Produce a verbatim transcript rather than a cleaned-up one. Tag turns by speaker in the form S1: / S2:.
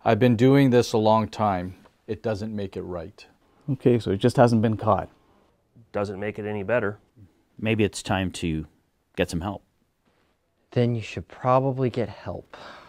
S1: I've been doing this a long time. It doesn't make it right.
S2: Okay, so it just hasn't been caught.
S3: Doesn't make it any better.
S4: Maybe it's time to get some help.
S5: Then you should probably get help.